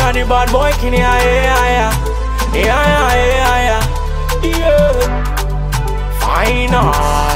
and the bad boy king, yeah. Final.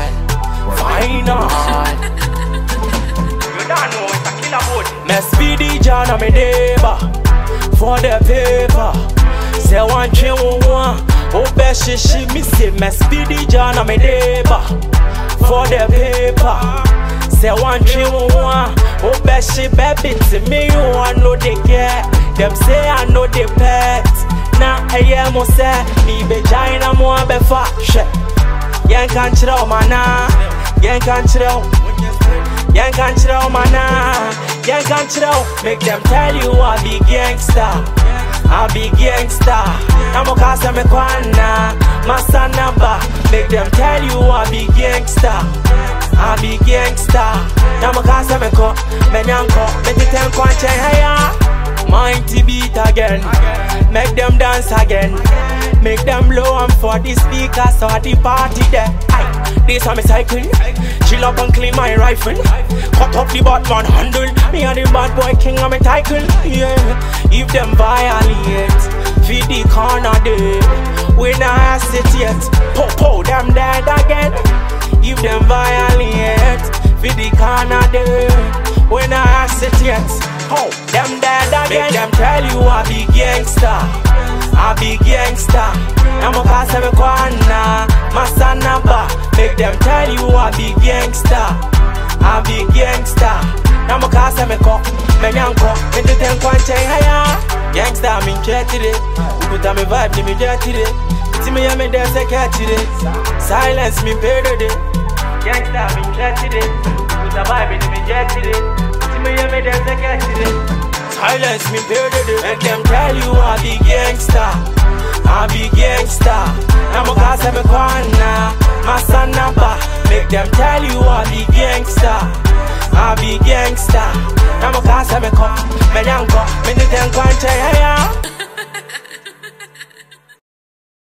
You don't know it's a killer boat. Me speedy John and me neighbor for the paper. Say one chain one. Oh, best she me say me speedy John and me neighbor for the paper. Say one chain one. Oh, best she baby to me you I know they get. Them say I know they pet. Now I am mo say me be China mo be fashion. Yen can't chill mana. Yen can't chill. Yen can't chill mana. Yen can't chill. Make them tell you I be gangsta. I be gangsta. I'm a cast me kwana. Masana ba. Make them tell you I be gangsta. I be gangsta. I'm a cast me ko. Menyanko. Make it ten kwanche haya. Mighty beat again. Make them dance again. Make them blow and for the speakers or the party there. This on me cycle. Chill up and clean my rifle. Cut up the Batman handle. Me and the bad boy king on me title. Yeah. If them violate, feed the corner there. We not hesitate. Po them dead again. If them violate, feed the corner there. We not hesitate. Oh, them dead again. Make them tell you I be gangsta. I be gangsta. I'm a cast of a kwana. Masana ba. Make them tell you I be gangsta. I be gangsta. I'm a cast of a co. Menyanko. Make the ten kwanche haya. Gangsta I'm in jet today. Put on me vibe, give me jet today. See me and me dance a cat today. Silence me pay today. Gangsta I'm in jet today. Put a vibe, give me jet today. Silence me baby. Make them tell you I be gangsta. I be gangsta. I'm a cast of a kwana. Masana ba. Make them tell you I be gangsta. I be gangsta. I'm a cast of a co. Menyanko. Me the ten kwanche haya.